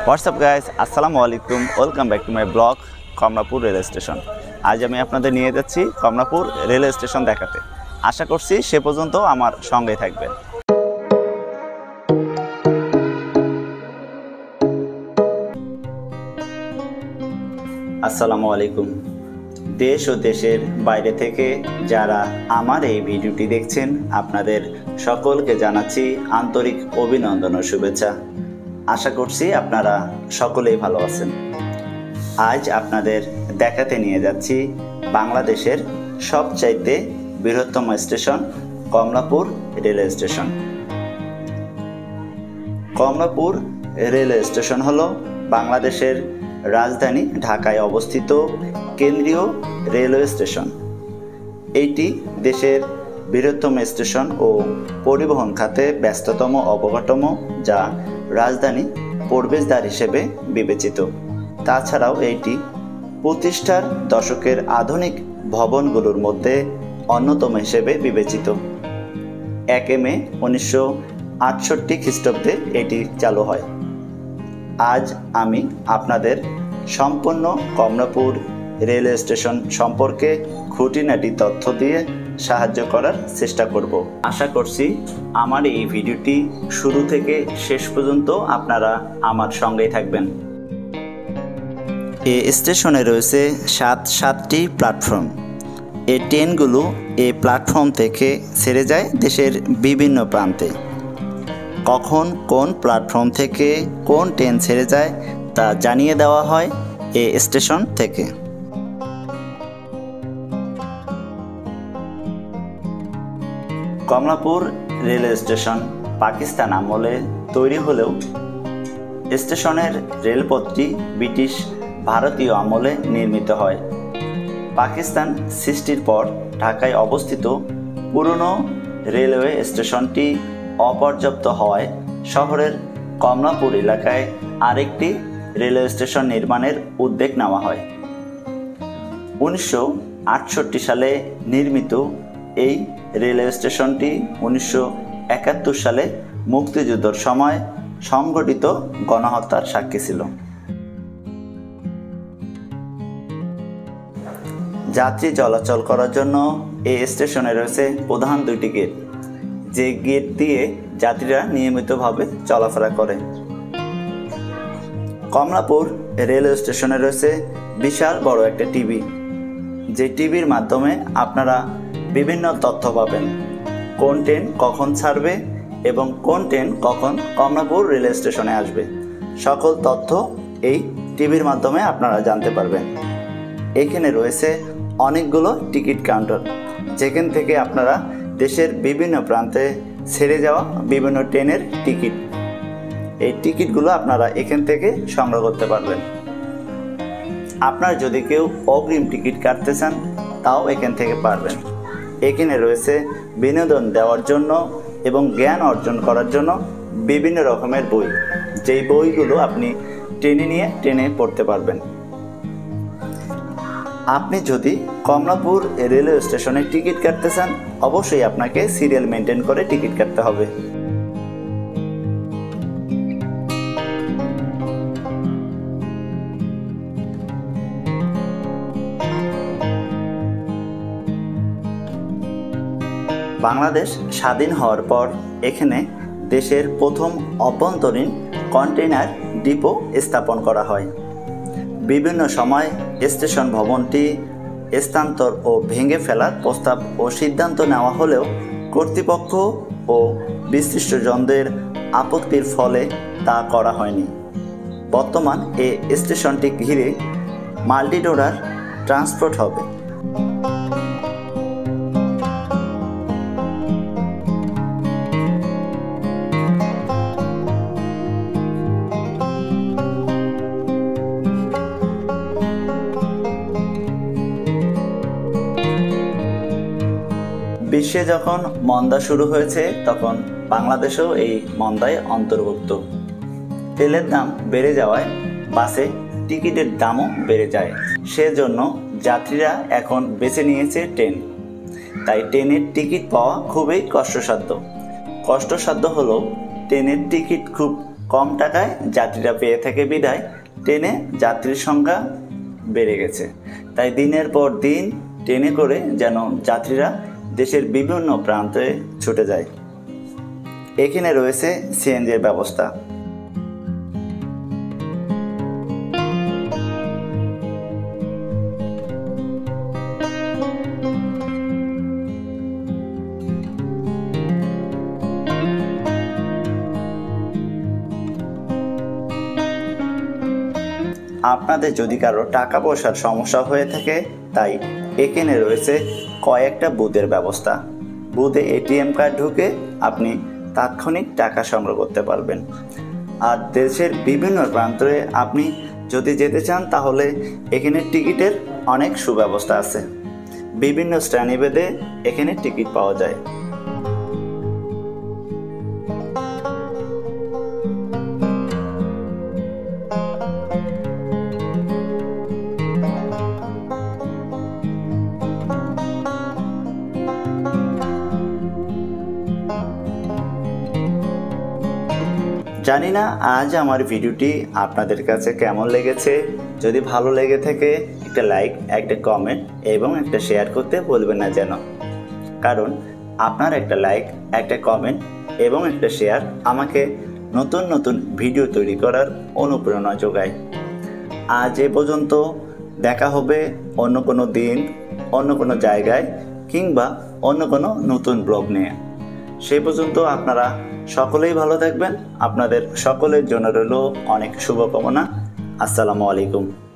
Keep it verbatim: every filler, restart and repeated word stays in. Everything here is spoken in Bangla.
হোয়াটসঅ্যাপ গাইস, আসসালামু আলাইকুম। Welcome back to my blog Kamalapur railway station. আজ আমি আপনাদের নিয়ে যাচ্ছি কমলাপুর রেলওয়ে স্টেশন দেখাতে। আশা করছি সে পর্যন্ত আমার সঙ্গেই থাকবেন। আসসালামু আলাইকুম। দেশ ও দেশের বাইরে থেকে যারা আমার এই ভিডিওটি দেখছেন, আপনাদের সকলকে জানাচ্ছি আন্তরিক অভিনন্দন ও শুভেচ্ছা। আশা করছি আপনারা সকলেই ভালো আছেন। আজ আপনাদের দেখাতে নিয়ে যাচ্ছি বাংলাদেশের সবচাইতে বৃহত্তম station Kamalapur railway station. Kamalapur railway station হলো বাংলাদেশের রাজধানী ঢাকায় অবস্থিত কেন্দ্রীয় রেলওয়ে স্টেশন। এইটি দেশের বৃহত্তম স্টেশন ও পরিবহন খাতে ব্যস্ততম অবকাঠামো, যা রাজধানী প্রবেশদ্বার হিসেবে বিবেচিত। তাছাড়াও এইটি প্রতিষ্ঠার দশকের আধুনিক ভবনগুলোর মধ্যে অন্যতম হিসেবে বিবেচিত। একে মে উনিশশো আটষট্টি খ্রিস্টাব্দে এটি চালু হয়। আজ আমি আপনাদের সম্পূর্ণ কমলাপুর রেলওয়ে স্টেশন সম্পর্কে খুঁটিনাটি তথ্য দিয়ে সাহায্য করার চেষ্টা করব। আশা করছি আমার এই ভিডিওটি শুরু থেকে শেষ পর্যন্ত আপনারা আমার সঙ্গেই থাকবেন। এই স্টেশনে রয়েছে সাত সাতটি প্ল্যাটফর্ম। এই ট্রেনগুলো এই প্ল্যাটফর্ম থেকে ছেড়ে যায় দেশের বিভিন্ন প্রান্তে। কখন কোন প্ল্যাটফর্ম থেকে কোন ট্রেন ছেড়ে যায় তা জানিয়ে দেওয়া হয় এই স্টেশন থেকে। কমলাপুর রেলওয়ে স্টেশন পাকিস্তান আমলে তৈরি হলেও স্টেশনের রেলপথটি ব্রিটিশ ভারতীয় আমলে নির্মিত হয়। পাকিস্তান সৃষ্টির পর ঢাকায় অবস্থিত পুরনো রেলওয়ে স্টেশনটি অপর্যাপ্ত হওয়ায় শহরের কমলাপুর এলাকায় আরেকটি রেলওয়ে স্টেশন নির্মাণের উদ্যোগ নেওয়া হয়। উনিশশো আটষট্টি সালে নির্মিত এই রেলওয়ে স্টেশনটি উনিশশো একাত্তর সালে মুক্তিযুদ্ধের সময় সংঘটিত গণহত্যার সাক্ষী ছিল। যাত্রী চলাচল করার জন্য এই স্টেশনে রয়েছে প্রধান দুইটি গেট, যে গেট দিয়ে যাত্রীরা নিয়মিতভাবে চলাফেরা করে। কমলাপুর রেলওয়ে স্টেশনে রয়েছে বিশাল বড় একটা টিভি, যে টিভির মাধ্যমে আপনারা বিভিন্ন তথ্য পাবেন। কোন ট্রেন কখন ছাড়বে এবং কোন ট্রেন কখন কমলাপুর রেলওয়ে স্টেশনে আসবে, সকল তথ্য এই টিভির মাধ্যমে আপনারা জানতে পারবেন। এখানে রয়েছে অনেকগুলো টিকিট কাউন্টার, যেখান থেকে আপনারা দেশের বিভিন্ন প্রান্তে ছেড়ে যাওয়া বিভিন্ন ট্রেনের টিকিট, এই টিকিটগুলো আপনারা এখান থেকে সংগ্রহ করতে পারবেন। আপনার যদি কেউ অগ্রিম টিকিট কাটতে চান, তাও এখান থেকে পারবেন। এখানে রয়েছে বিনোদন দেওয়ার জন্য এবং জ্ঞান অর্জন করার জন্য বিভিন্ন রকমের বই, যেই বইগুলো আপনি ট্রেনে নিয়ে ট্রেনে পড়তে পারবেন। আপনি যদি কমলাপুর রেলওয়ে স্টেশনে টিকিট কাটতে চান, অবশ্যই আপনাকে সিরিয়াল মেনটেন করে টিকিট কাটতে হবে। বাংলাদেশ স্বাধীন হওয়ার পর এখানে দেশের প্রথম অভ্যন্তরীণ কন্টেইনার ডিপো স্থাপন করা হয়। বিভিন্ন সময় স্টেশন ভবনটি স্থানান্তর ও ভেঙে ফেলার প্রস্তাব ও সিদ্ধান্ত নেওয়া হলেও কর্তৃপক্ষ ও বিশিষ্টজনদের আপত্তির ফলে তা করা হয়নি। বর্তমান এই স্টেশনটি ঘিরে মাল্টিডোরার ট্রান্সপোর্ট হবে। বিশ্বে যখন মন্দা শুরু হয়েছে, তখন বাংলাদেশেও এই মন্দায় অন্তর্ভুক্ত। তেলের দাম বেড়ে যাওয়ায় বাসে টিকিটের দামও বেড়ে যায়। সেজন্য যাত্রীরা এখন বেছে নিয়েছে ট্রেন। তাই ট্রেনের টিকিট পাওয়া খুবই কষ্টসাধ্য। কষ্টসাধ্য হলো ট্রেনের টিকিট খুব কম টাকায় যাত্রীরা পেয়ে থাকে বিধায় ট্রেনে যাত্রীর সংখ্যা বেড়ে গেছে। তাই দিনের পর দিন ট্রেনে করে যেন যাত্রীরা দেশের বিভিন্ন প্রান্তে ছুটে যায়। এখানে রয়েছে সিএনজির ব্যবস্থা। আপনাদের যদি কারো টাকা পয়সার সমস্যা হয়ে থাকে তাই এখানে রয়েছে কয়েকটা বুথের ব্যবস্থা। বুথে এটিএম কার্ড ঢুকে আপনি তাৎক্ষণিক টাকা সংগ্রহ করতে পারবেন। আর দেশের বিভিন্ন প্রান্তে আপনি যদি যেতে চান তাহলে এখানে টিকিটের অনেক সুব্যবস্থা আছে। বিভিন্ন শ্রেণীভেদে এখানে টিকিট পাওয়া যায়। জানি না আজ আমার ভিডিওটি আপনাদের কাছে কেমন লেগেছে। যদি ভালো লেগে থাকে একটা লাইক, একটা কমেন্ট এবং একটা শেয়ার করতে ভুলবেন না যেন, কারণ আপনার একটা লাইক, একটা কমেন্ট এবং একটা শেয়ার আমাকে নতুন নতুন ভিডিও তৈরি করার অনুপ্রেরণা যোগায়। আজ এ পর্যন্ত, দেখা হবে অন্য কোনো দিন, অন্য কোনো জায়গায় কিংবা অন্য কোনো নতুন ব্লগ নিয়ে। সেই পর্যন্ত আপনারা সকলেই ভালো থাকবেন। আপনাদের সকলের জন্য রইল অনেক শুভকামনা। আসসালামু আলাইকুম।